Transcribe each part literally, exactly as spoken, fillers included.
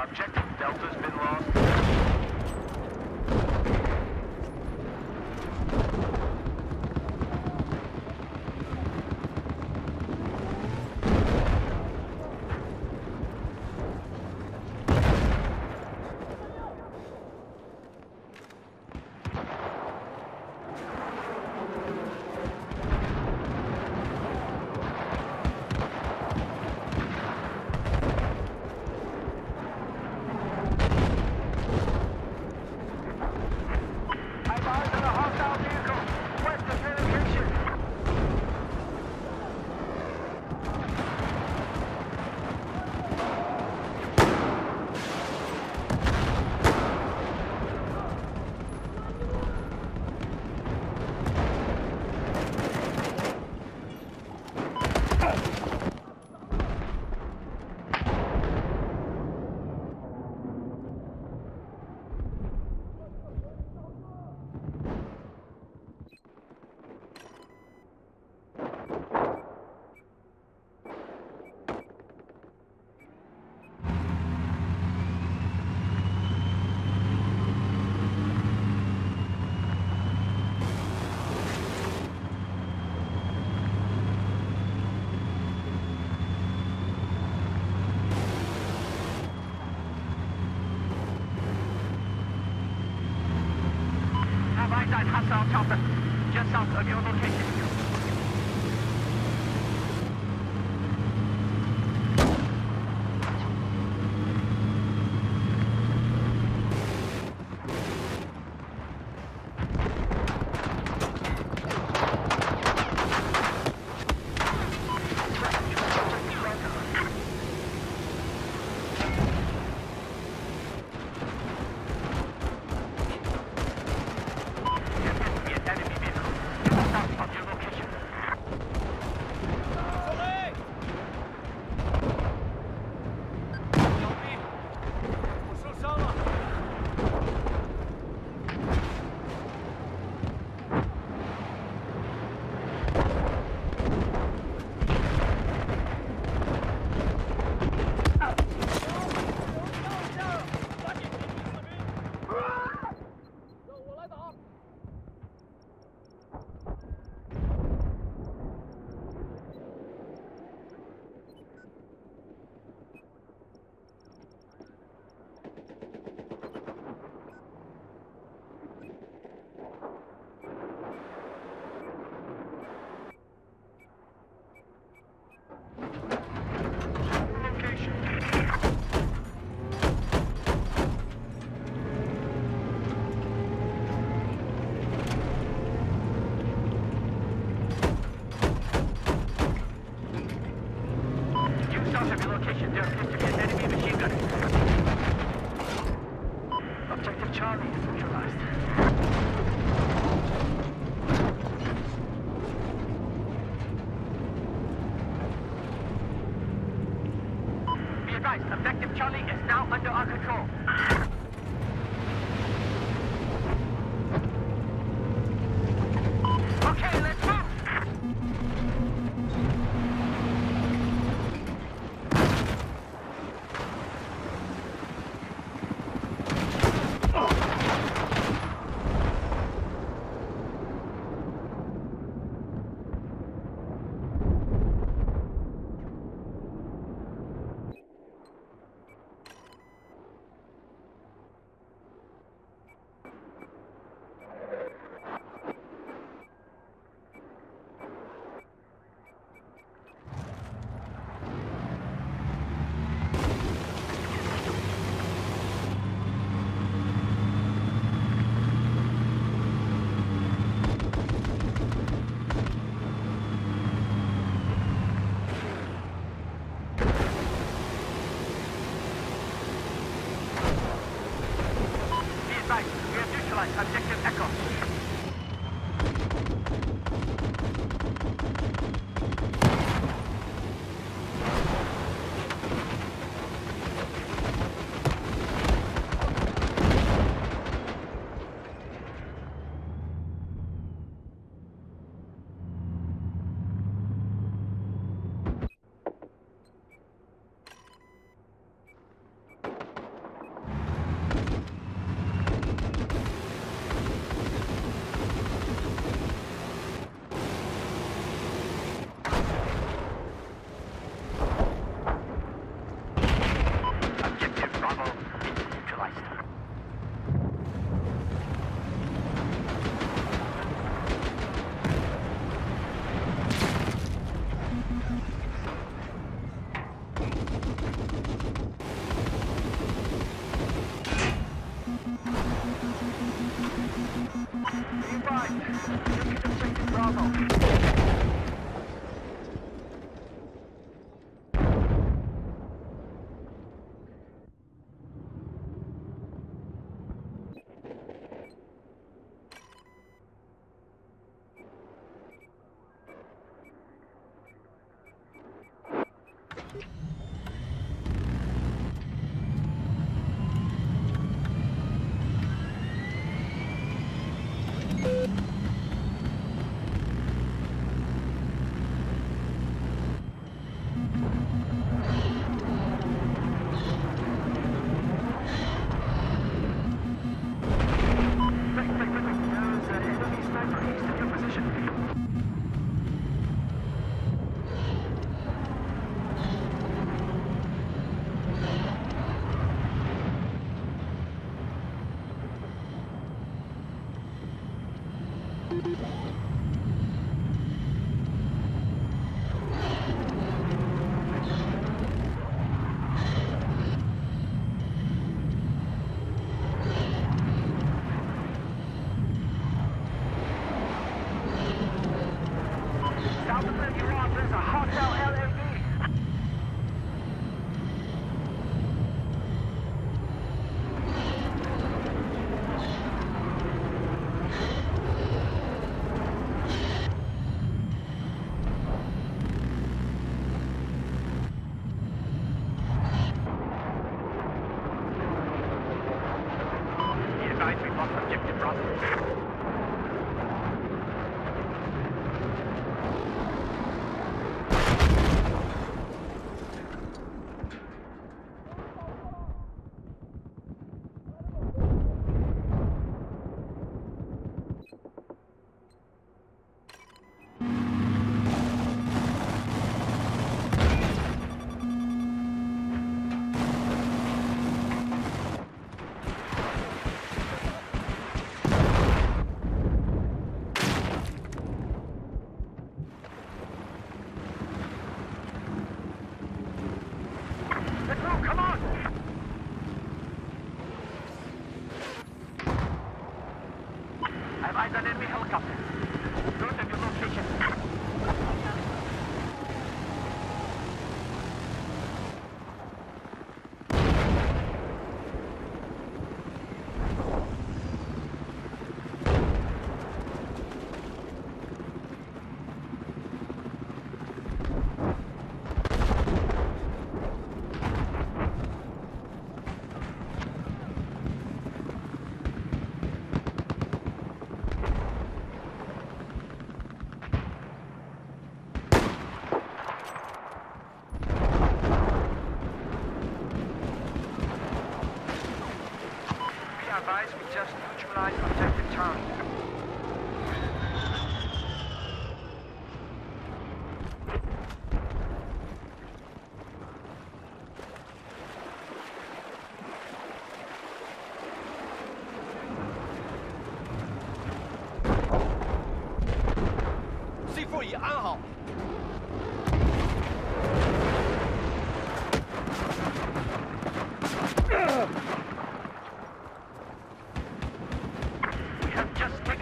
Objective Delta's been lost. Eyesight hostile chopper, just south of your location. Objective Charlie is now under our control. Okay, let's move! Objective Echo. Look at objective Bravo. South of where you are, there's a hotel L A V. Be advised, we've lost objective Bravo. Let's move, come on! I have eyes on enemy helicopter. Note of your location. Advise, we just neutralized objective Charlie. C 四已安好。 We have just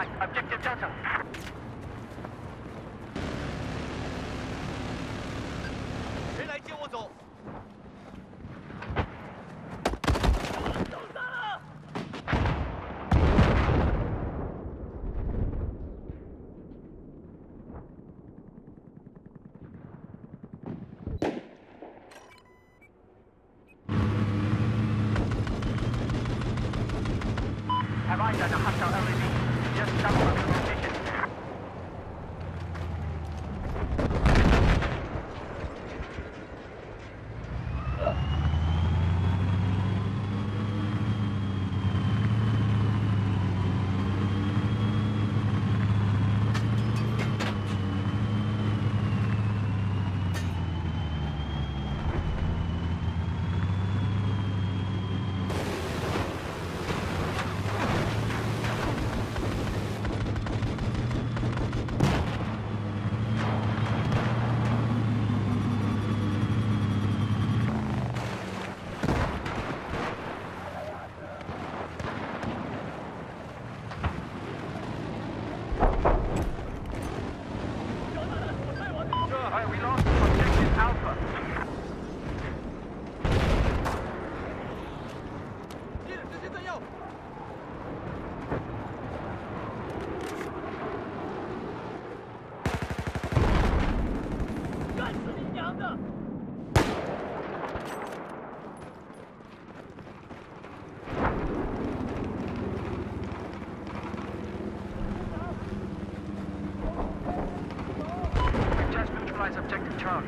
right, objective Delta. 谁来接我走？受伤了！ Have eyes on a hostile L A V. Just south of your location. Alright, we lost objective Alpha. 敌人直接弹药！干死你娘的！ Just neutralize objective Charlie.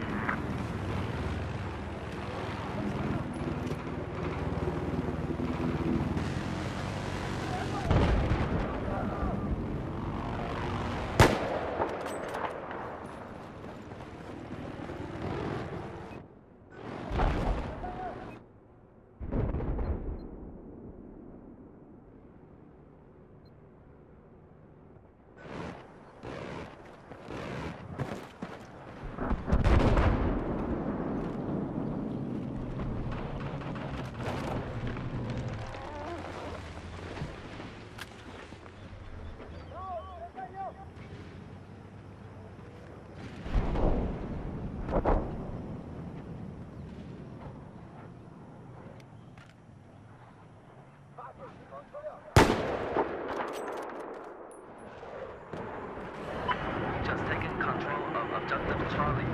Just taking control of objective Charlie.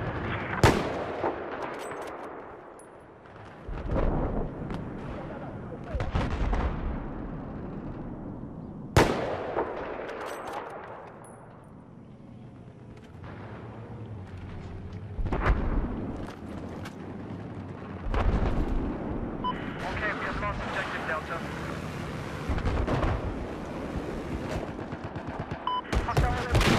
Okay, we have lost objective Delta. Hostile L A V.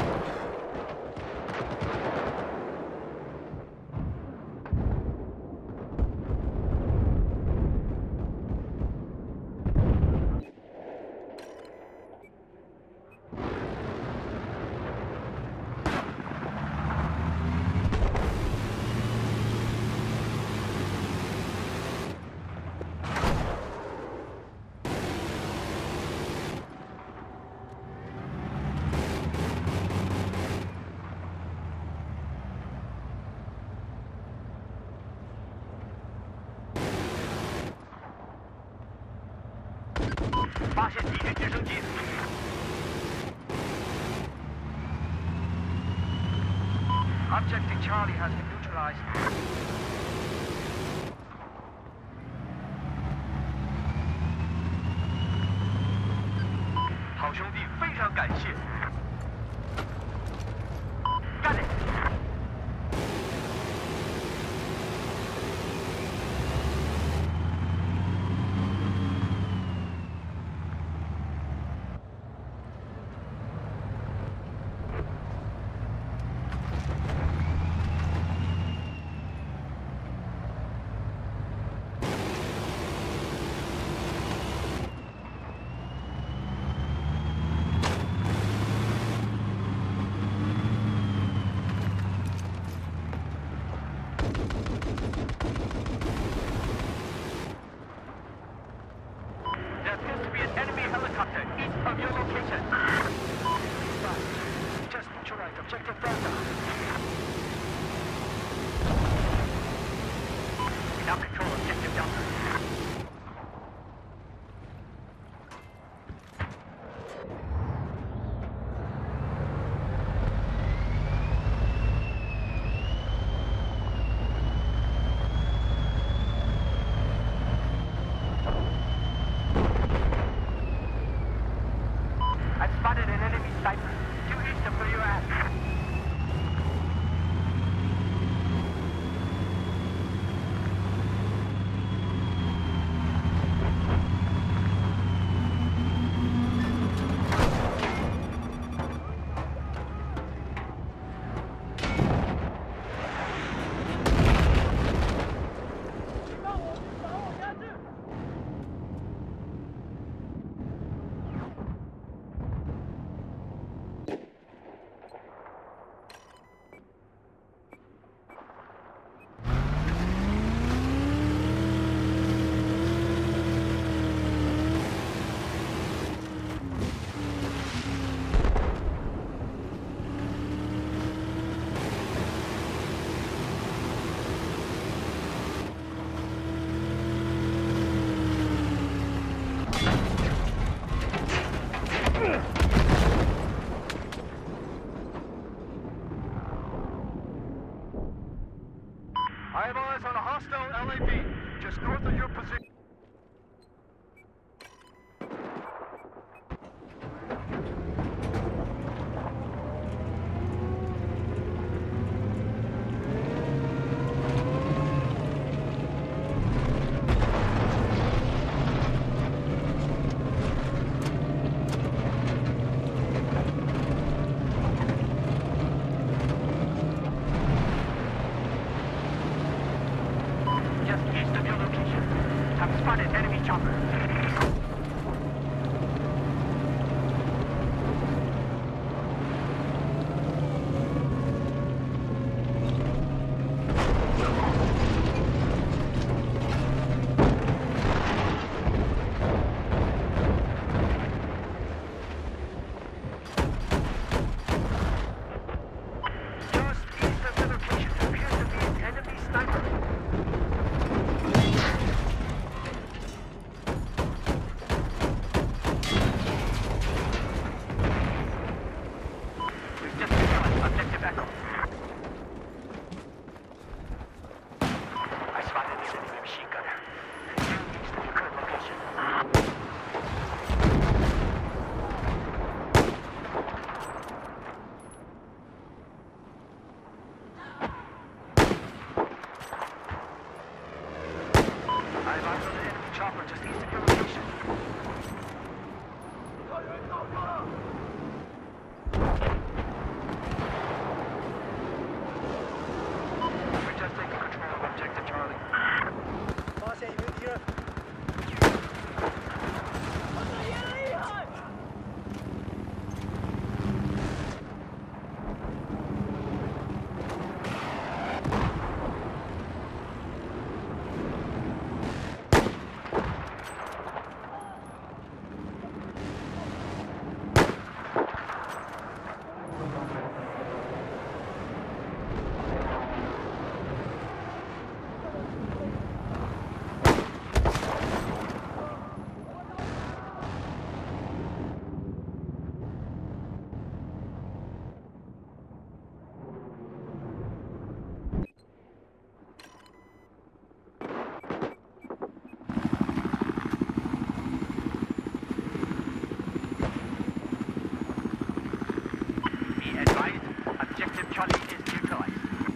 Objective Charlie has been neutralized. 好兄弟，非常感谢。干it！ Objective spotted an enemy sniper. Due east of where you're at. I have eyes on a hostile L A V, just north of your position. Spotted enemy chopper. Just east of the location appears to be an enemy sniper. Chopper just east of your location. We're just taking control of objective Charlie. 发现一名敌人。我的也厉害。Objective Charlie is neutralized.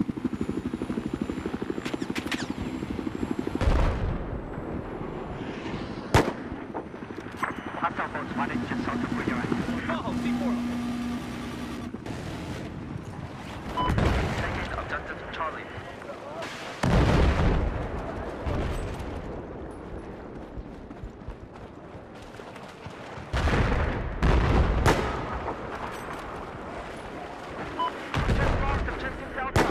Hostile boats spotted just south of where you're at. 抓好 C 四了。 Taking objective Charlie. Just lost objective Delta.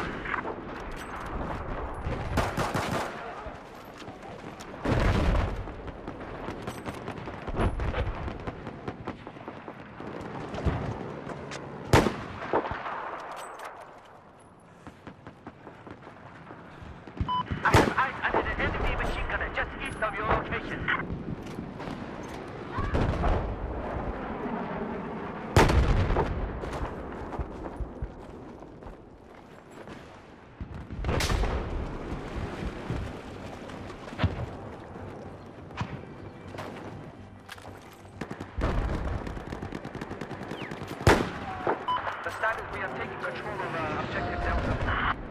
Battle, we are taking control of uh, objective Delta.